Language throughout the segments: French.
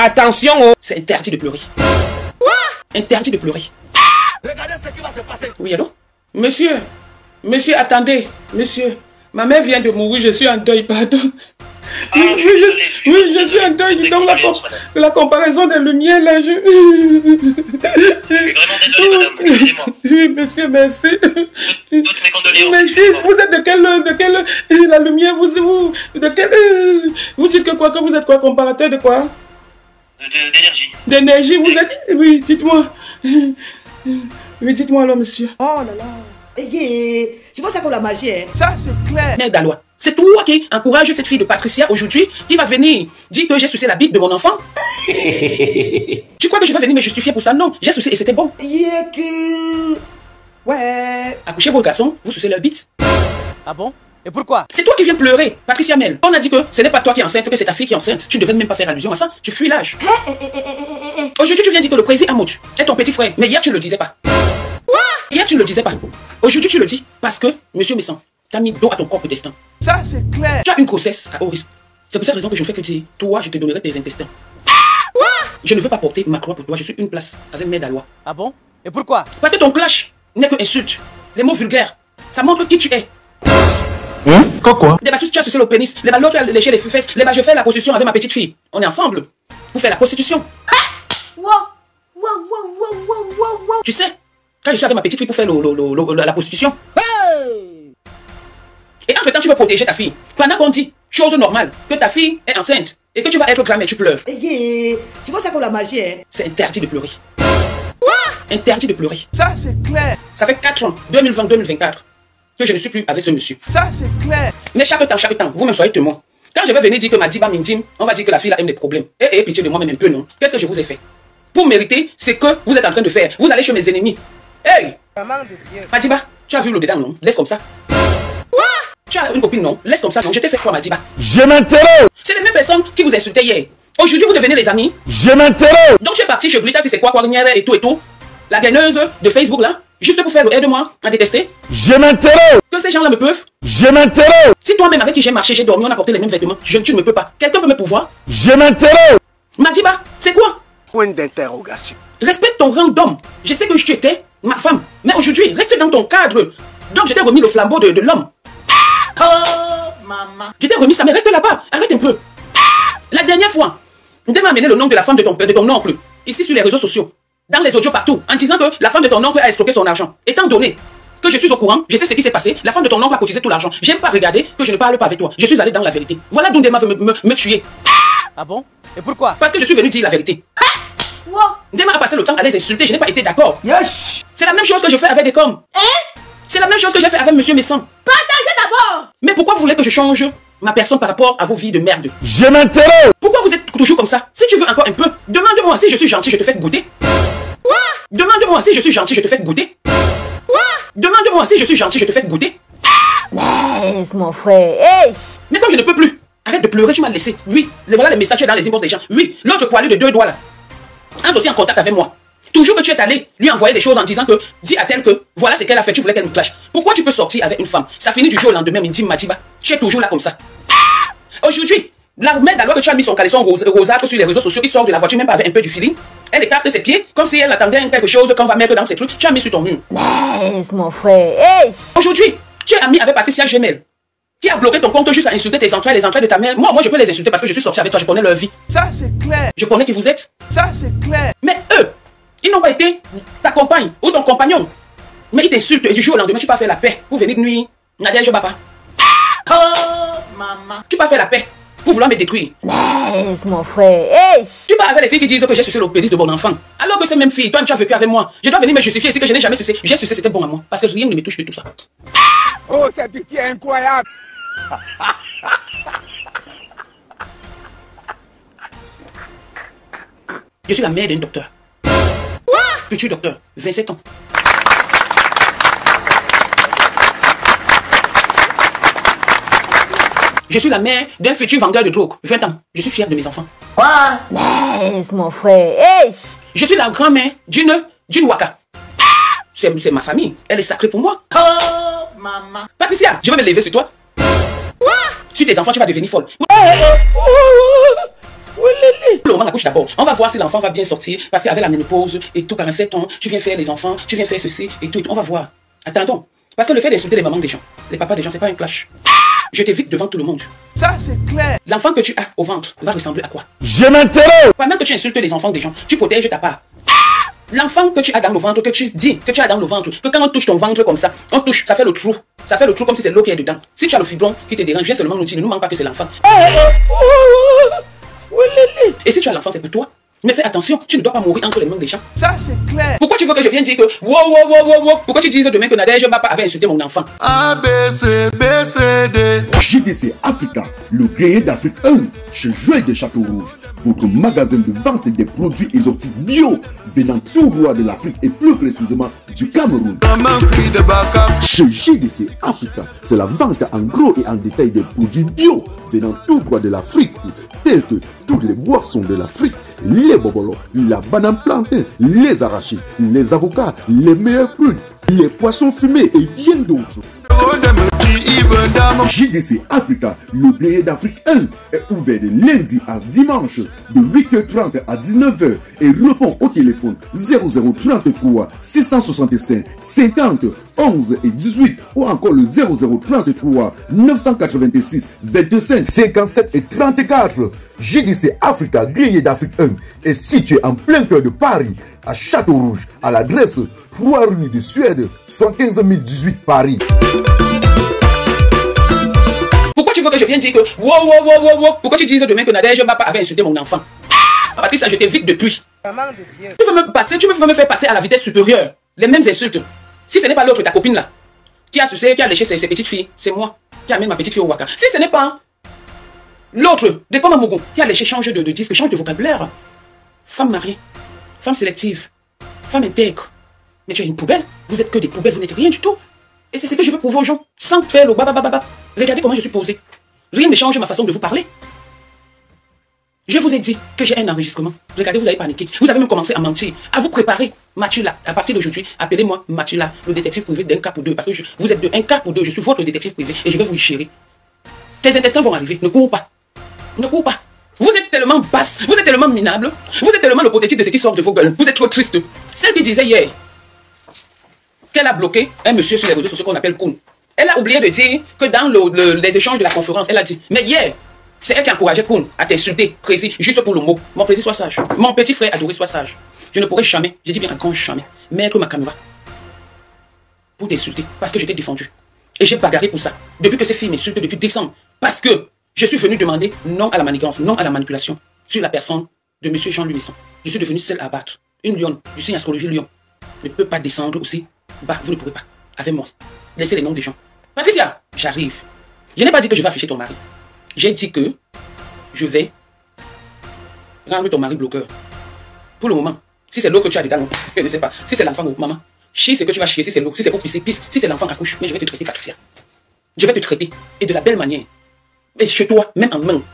Attention, oh. C'est interdit de pleurer. Quoi? Interdit de pleurer. Regardez ce qui va se passer. Oui, allô? Monsieur, attendez, monsieur. Ma mère vient de mourir, je suis en deuil, pardon. Oui, je suis en deuil, donc la comparaison des lumières, là, je... Vraiment désolé, madame, excusez-moi. Oui, monsieur, merci. Toutes mes condoléances. Merci, vous êtes de quelle la lumière, de quelle... Vous dites que quoi, que vous êtes quoi, comparateur de quoi? D'énergie. D'énergie, vous êtes... Oui, dites-moi. Oui, dites-moi alors, monsieur. Oh là là. C'est pas ça pour la magie, hein. Ça, c'est clair. Mère d'Alois, c'est toi qui encourage cette fille de Patricia aujourd'hui, qui va venir dire que j'ai sucé la bite de mon enfant. Tu crois que je vais venir me justifier pour ça? Non, j'ai sucé et c'était bon. Ouais. Accouchez vos garçons, vous sucez leur bite. Ah bon? Et pourquoi? C'est toi qui viens pleurer, Patricia Mel. On a dit que ce n'est pas toi qui es enceinte, que c'est ta fille qui est enceinte. Tu ne devais même pas faire allusion à ça. Tu fuis l'âge. Aujourd'hui, tu viens dire que le président Amout est ton petit frère. Mais hier, tu ne le disais pas. Quoi? Hier, tu ne le disais pas. Aujourd'hui, tu le dis parce que, monsieur Messan, t'as mis dos à ton propre destin. Ça, c'est clair. Tu as une grossesse à haut risque. C'est pour cette raison que je ne fais que dire, toi, je te donnerai tes intestins. Quoi? Je ne veux pas porter ma croix pour toi. Je suis une place avec Mère d'Alois. Ah bon? Et pourquoi? Parce que ton clash n'est que insulte. Les mots vulgaires, ça montre qui tu es. Quoi? Des bassous, tu as sucé le pénis. Les ballots, tu as léché les fesses. Les bas, je fais la prostitution avec ma petite fille. On est ensemble. Vous faites la prostitution. Tu sais, quand je suis avec ma petite fille pour faire la prostitution. Et entre temps, tu veux protéger ta fille. Pendant qu'on dit, chose normale, que ta fille est enceinte et que tu vas être grand-mère, tu pleures. C'est pas ça pour la magie, hein. C'est interdit de pleurer. Interdit de pleurer. Ça, c'est clair. Ça fait 4 ans, 2020-2024. que je ne suis plus avec ce monsieur. Ça, c'est clair. Mais chaque temps, vous-même soyez témoin. Quand je vais venir dire que Madiba m'intime, on va dire que la fille là aime des problèmes. Et pitié de moi-même un peu, non? Qu'est-ce que je vous ai fait? Pour mériter ce que vous êtes en train de faire. Vous allez chez mes ennemis. Hey! Madiba, tu as vu le dedans, non? Laisse comme ça. Quoi? Tu as une copine, non? Laisse comme ça, non? Je t'ai fait quoi, Madiba? Je m'interroge. C'est les mêmes personnes qui vous insultaient hier. Aujourd'hui, vous devenez les amis. Je m'interroge. Donc tu es parti chez Brita, si c'est quoi, et tout. La gagneuse de Facebook, là. Juste pour faire le aide-moi à détester. Je m'interroge. Que ces gens-là me peuvent. Je m'interroge. Si toi-même avec qui j'ai marché, j'ai dormi, on a porté les mêmes vêtements, tu ne me peux pas. Quelqu'un peut me pouvoir. Je m'interroge. Madiba, c'est quoi? Point d'interrogation. Respecte ton rang d'homme. Je sais que tu étais ma femme. Mais aujourd'hui, reste dans ton cadre. Donc je t'ai remis le flambeau de l'homme. Oh, maman. Je t'ai remis ça, mais reste là-bas. Arrête un peu. La dernière fois, tu m'as amené le nom de la femme de ton oncle. Ici sur les réseaux sociaux. Dans les audios partout, en disant que la femme de ton oncle a escroqué son argent. Étant donné que je suis au courant, je sais ce qui s'est passé, la femme de ton oncle a cotisé tout l'argent. J'aime pas regarder que je ne parle pas avec toi. Je suis allé dans la vérité. Voilà d'où Ndema veut me tuer. Ah bon? Et pourquoi? Parce que je suis venu dire la vérité. Ndema a passé le temps à les insulter, je n'ai pas été d'accord. Yes. C'est la même chose que je fais avec des coms. C'est la même chose que j'ai fait avec monsieur Messan. Partagez d'abord. Mais pourquoi vous voulez que je change ma personne par rapport à vos vies de merde? Je m'interroge. Pourquoi vous êtes toujours comme ça? Si tu veux encore un peu, demande-moi si je suis gentil, je te fais goûter. Demande-moi si je suis gentil, je te fais goûter. Demande-moi si je suis gentil, je te fais goûter. Laisse mon frère. Hey. Mais comme je ne peux plus, arrête de pleurer, tu m'as laissé. Oui, voilà les messages dans les inbox des gens. Oui, l'autre poilu de 2 doigts là. Entre aussi en contact avec moi. Toujours que tu es allé lui envoyer des choses en disant que, dis à tel que, voilà ce qu'elle a fait, tu voulais qu'elle me clash. Pourquoi tu peux sortir avec une femme? Ça finit du jour au lendemain, il me dit Madiba, tu es toujours là comme ça. Aujourd'hui, la mère alors que tu as mis son caleçon rosâtre sur les réseaux sociaux, qui sort de la voiture même pas avec un peu du feeling. Elle écarte ses pieds comme si elle attendait quelque chose qu'on va mettre dans ses trucs. Tu as mis sur ton mur. Laisse mon frère. Hey. Aujourd'hui, tu es ami avec Patricia Gemel, qui a bloqué ton compte juste à insulter tes entrailles, les entrailles de ta mère. Moi, je peux les insulter parce que je suis sorti avec toi, je connais leur vie. Ça, c'est clair. Je connais qui vous êtes. Ça, c'est clair. Mais eux, ils n'ont pas été ta compagne ou ton compagnon. Mais ils t'insultent et du jour au lendemain, tu peux faire la paix pour venir de nuit. Nadia Jobapa. Oh, maman. Tu peux faire la paix pour vouloir me détruire. Laisse mon frère. Hey. Tu parles avec les filles qui disent que j'ai sucé le pénis de bon enfant. Alors que ces mêmes filles, toi, tu as vécu avec moi. Je dois venir me justifier ici que je n'ai jamais sucé. J'ai sucé, c'était bon à moi. Parce que rien ne me touche de tout ça. Oh, c'est pitié incroyable. Je suis la mère d'un docteur. Futur docteur, 27 ans. Je suis la mère d'un futur vendeur de drogue, 20 ans. Je suis fier de mes enfants. Laisse mon frère. Hey. Je suis la grand-mère d'une waka. C'est ma famille. Elle est sacrée pour moi. Oh, maman. Patricia, je vais me lever sur toi. Sur tes enfants, tu vas devenir folle. Le moment accouche d'abord. On va voir si l'enfant va bien sortir. Parce qu'avec la ménopause et tout, 47 ans, tu viens faire les enfants, tu viens faire ceci et tout. On va voir. Attendons. Parce que le fait d'insulter les mamans des gens, les papas des gens, c'est pas un clash. Je t'évite devant tout le monde. Ça, c'est clair. L'enfant que tu as au ventre va ressembler à quoi? Je m'interroge. Pendant que tu insultes les enfants des gens, tu protèges ta part. L'enfant que tu as dans le ventre, que tu dis que tu as dans le ventre, que quand on touche ton ventre comme ça, on touche, ça fait le trou. Ça fait le trou comme si c'est l'eau qui est dedans. Si tu as le fibron qui te dérange, viens seulement nous dire, ne nous manque pas que c'est l'enfant. Et si tu as l'enfant, c'est pour toi. Mais fais attention, tu ne dois pas mourir entre les mains des gens. Ça, c'est clair. Pourquoi tu veux que je vienne dire que wow. Pourquoi tu dises demain que Nadège Bapa avait insulté mon enfant? A, B, C, B, C, D. JDC Africa, le grenier d'Afrique 1, chez Joël de Château Rouge, votre magasin de vente des produits exotiques bio, venant tout droit de l'Afrique et plus précisément du Cameroun. Chez JDC Africa, c'est la vente en gros et en détail des produits bio, venant tout droit de l'Afrique, tels que toutes les boissons de l'Afrique, les bobolos, la banane plantain, les arachides, les avocats, les meilleurs prunes, les poissons fumés et bien d'autres. JDC Africa, le grenier d'Afrique 1, est ouvert de lundi à dimanche de 8h30 à 19h et répond au téléphone 0033 665 50 11 et 18 ou encore le 0033 986 25 57 et 34. JDC Africa, grenier d'Afrique 1, est situé en plein cœur de Paris, à Château Rouge, à l'adresse 3 rue de Suède, 75 018 Paris. Pourquoi tu veux que je vienne dire que wow. Pourquoi tu dises demain que Nadège Bapa avait insulté mon enfant? Patricia, je t'évite depuis. Maman de Dieu. Tu veux me faire passer à la vitesse supérieure. Les mêmes insultes. Si ce n'est pas l'autre, ta copine là, qui a sucé, qui a léché ses petites filles, c'est moi qui amène ma petite fille au Waka. Si ce n'est pas l'autre, de comme Amogo, qui a léché, change de disque, change de vocabulaire. Femme mariée, femme sélective, femme intègre. Mais tu es une poubelle. Vous êtes que des poubelles, vous n'êtes rien du tout. Et c'est ce que je veux prouver aux gens, sans faire le baba. Regardez comment je suis posé. Rien ne change ma façon de vous parler. Je vous ai dit que j'ai un enregistrement. Regardez, vous avez paniqué. Vous avez même commencé à mentir, à vous préparer. Mathula, à partir d'aujourd'hui, appelez-moi Mathula, le détective privé d'un cas pour deux. Parce que vous êtes de un cas pour deux. Je suis votre détective privé et je vais vous le chérir. Tes intestins vont arriver. Ne cours pas. Ne cours pas. Vous êtes tellement basse, vous êtes tellement minable, vous êtes tellement le prototype de ce qui sort de vos gueules. Vous êtes trop triste. Celle qui disait hier qu'elle a bloqué un monsieur sur les réseaux sociaux qu'on appelle Koun. Elle a oublié de dire que dans les échanges de la conférence, elle a dit, mais hier, c'est elle qui encourageait Koun à t'insulter, Précis, juste pour le mot. Mon Précis, sois sage. Mon petit frère adoré, sois sage. Je ne pourrais jamais, j'ai dit bien encore jamais, mettre ma caméra pour t'insulter, parce que je t'ai défendu. Et j'ai bagarré pour ça. Depuis que ces filles m'insultent depuis décembre. Parce que je suis venu demander non à la manigance, non à la manipulation sur la personne de M. Jean-Louis Misson. Je suis devenu celle à abattre. Une lionne, du signe astrologie lion, ne peut pas descendre aussi bas. Vous ne pourrez pas. Avec moi. Laissez les noms des gens. Patricia, j'arrive. Je n'ai pas dit que je vais afficher ton mari. J'ai dit que je vais rendre ton mari bloqueur. Pour le moment. Si c'est l'eau que tu as dedans, je ne sais pas. Si c'est l'enfant ou maman, chie ce que tu vas chier. Si c'est l'eau, si c'est pour pisser, pisse. Si c'est l'enfant, accouche. Mais je vais te traiter, Patricia. Je vais te traiter. Et de la belle manière. Et chez toi, même en main.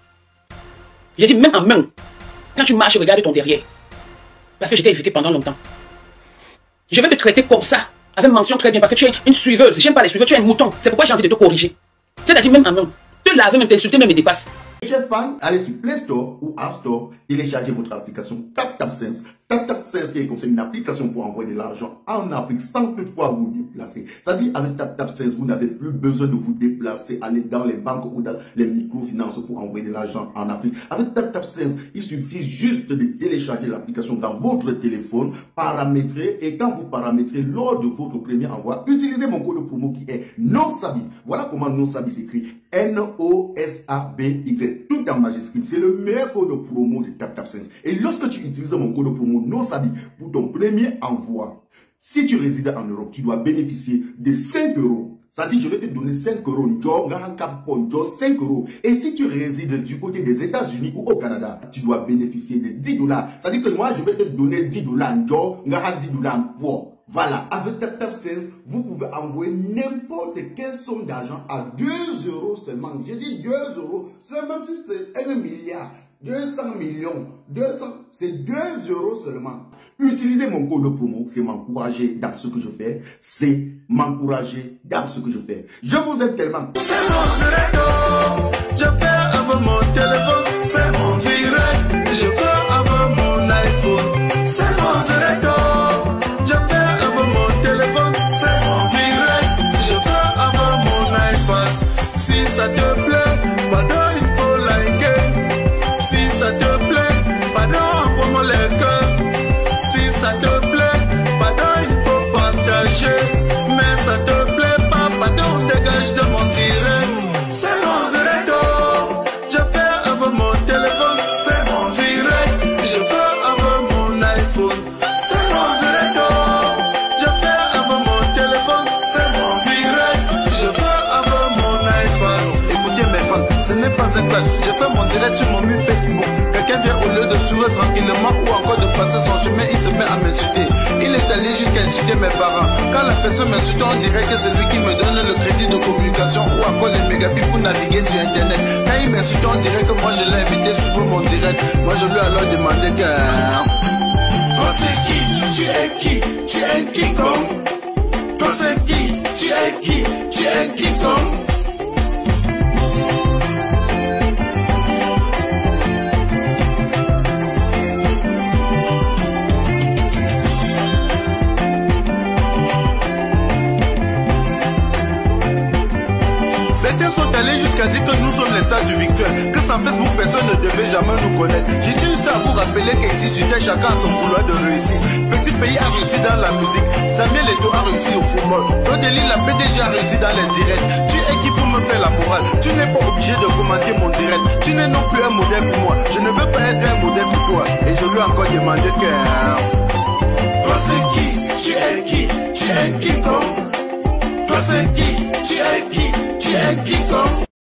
J'ai dit même en main. Quand tu marches, regarde ton derrière. Parce que j'étais évité pendant longtemps. Je vais te traiter comme ça. Avec mention très bien. Parce que tu es une suiveuse. J'aime pas les suiveuses. Tu es un mouton. C'est pourquoi j'ai envie de te corriger. C'est-à-dire même en main. Te laver, même t'insulter, même me dépasse. Chers fans, allez sur Play Store ou App Store, téléchargez votre application TapTapSense. TapTapSense qui est comme une application pour envoyer de l'argent en Afrique sans toutefois vous déplacer. C'est-à-dire avec TapTapSense, vous n'avez plus besoin de vous déplacer, aller dans les banques ou dans les microfinances pour envoyer de l'argent en Afrique. Avec TapTapSense, il suffit juste de télécharger l'application dans votre téléphone, paramétrer, et quand vous paramétrez lors de votre premier envoi, utilisez mon code promo qui est NOSABI. Voilà comment NOSABI s'écrit. N-O-S-A-B-Y. Tout en majuscule. C'est le meilleur code promo de TapTapSense. Et lorsque tu utilises mon code promo NOSABI pour ton premier envoi, si tu résides en Europe, tu dois bénéficier de 5 €. C'est-à-dire, je vais te donner 5 €. 5 €. Et si tu résides du côté des États-Unis ou au Canada, tu dois bénéficier de 10 $. C'est-à-dire que moi, je vais te donner 10 $. 10 $. Voilà, avec TapTapSense, vous pouvez envoyer n'importe quelle somme d'argent à 2 € seulement. J'ai dit 2 €, c'est même si c'est 1 milliard, 200 millions, 200, c'est 2 € seulement. Utilisez mon code promo, c'est m'encourager dans ce que je fais, c'est m'encourager dans ce que je fais. Je vous aime tellement. C'est mon direct, je fais avec mon téléphone, c'est mon direct. direct sur mon mur Facebook. Quelqu'un vient au lieu de sourire tranquillement ou encore de passer son chemin, il se met à m'insulter. Il est allé jusqu'à insulter mes parents. Quand la personne m'insulte, on dirait que c'est lui qui me donne le crédit de communication ou encore les mégabits pour naviguer sur internet. Quand il m'insulte, on dirait que moi je l'ai invité sur mon direct. Moi je lui ai alors demandé que... Toi c'est qui? Tu es qui? Tu es King Kong? Toi c'est qui? Tu es qui? Tu es King Kong? Certains sont allés jusqu'à dire que nous sommes les stars du virtuel, que sans Facebook personne ne devait jamais nous connaître. J'ai juste à vous rappeler qu'ici sur Terre chacun a son couloir de réussite. Petit pays a réussi dans la musique, Samuel Eto'o a réussi au football, Flodeli la PDG a réussi dans les directs. Tu es qui pour me faire la morale? Tu n'es pas obligé de commenter mon direct. Tu n'es non plus un modèle pour moi. Je ne veux pas être un modèle pour toi. Et je lui ai encore demandé que... Toi c'est qui? Tu es qui? Tu es King Kong? Toi c'est qui? Tu es qui? Tu es King Kong?